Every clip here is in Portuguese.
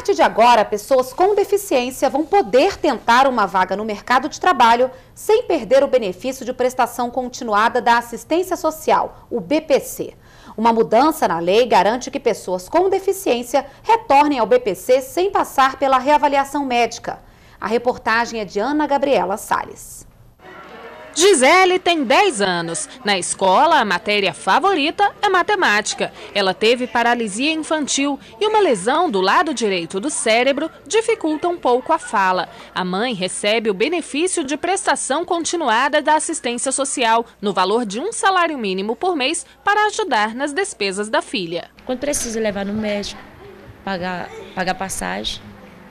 partir de agora, pessoas com deficiência vão poder tentar uma vaga no mercado de trabalho sem perder o benefício de prestação continuada da assistência social, o BPC. Uma mudança na lei garante que pessoas com deficiência retornem ao BPC sem passar pela reavaliação médica. A reportagem é de Ana Gabriela Salles. Gisele tem 10 anos. Na escola, a matéria favorita é matemática. Ela teve paralisia infantil e uma lesão do lado direito do cérebro dificulta um pouco a fala. A mãe recebe o benefício de prestação continuada da assistência social, no valor de um salário mínimo por mês, para ajudar nas despesas da filha. Quando precisa levar no médico, pagar passagem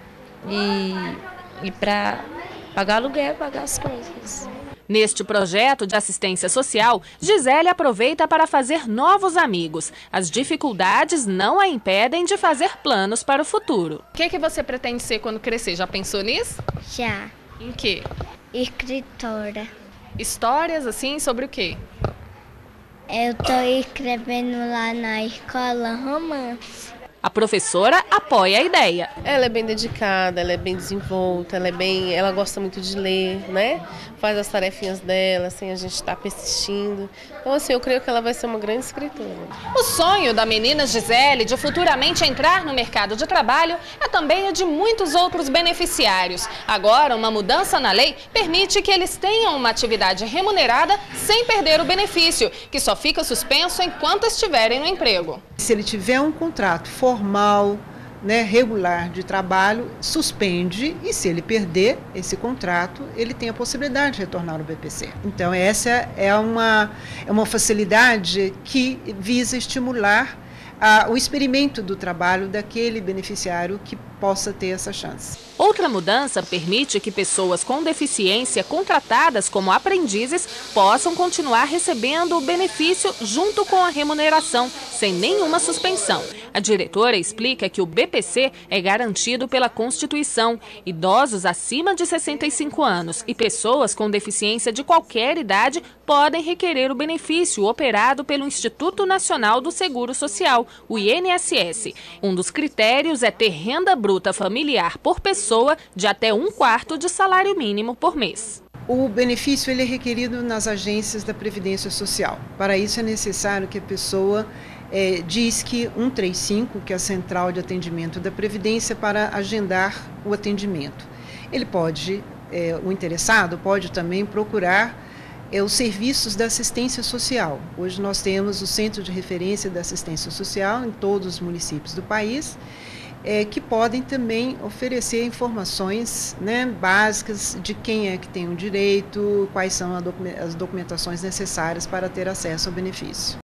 e para pagar aluguel, pagar as coisas. Neste projeto de assistência social, Gisele aproveita para fazer novos amigos. As dificuldades não a impedem de fazer planos para o futuro. O que você pretende ser quando crescer? Já pensou nisso? Já. Em quê? Escritora. Histórias assim sobre o quê? Eu estou escrevendo lá na escola romance. A professora apoia a ideia. Ela é bem dedicada, ela é bem desenvolta, ela gosta muito de ler, né? Faz as tarefinhas dela, assim, a gente está persistindo. Então, assim, eu creio que ela vai ser uma grande escritora. O sonho da menina Gisele de futuramente entrar no mercado de trabalho é também o de muitos outros beneficiários. Agora, uma mudança na lei permite que eles tenham uma atividade remunerada sem perder o benefício, que só fica suspenso enquanto estiverem no emprego. Se ele tiver um contrato formal, né, regular de trabalho, suspende, e se ele perder esse contrato, ele tem a possibilidade de retornar ao BPC. Então essa é uma facilidade que visa estimular o experimento do trabalho daquele beneficiário que possa ter essa chance. Outra mudança permite que pessoas com deficiência contratadas como aprendizes possam continuar recebendo o benefício junto com a remuneração, sem nenhuma suspensão. A diretora explica que o BPC é garantido pela Constituição. Idosos acima de 65 anos e pessoas com deficiência de qualquer idade podem requerer o benefício operado pelo Instituto Nacional do Seguro Social, o INSS. Um dos critérios é ter renda bruta familiar por pessoa de até 1/4 de salário mínimo por mês. O benefício ele é requerido nas agências da Previdência Social. Para isso é necessário que a pessoa disque 135, que é a central de atendimento da Previdência, para agendar o atendimento. Ele pode, o interessado pode também procurar os serviços da assistência social. Hoje nós temos o Centro de Referência da Assistência Social em todos os municípios do país, que podem também oferecer informações, né, básicas de quem é que tem o direito, quais são as documentações necessárias para ter acesso ao benefício.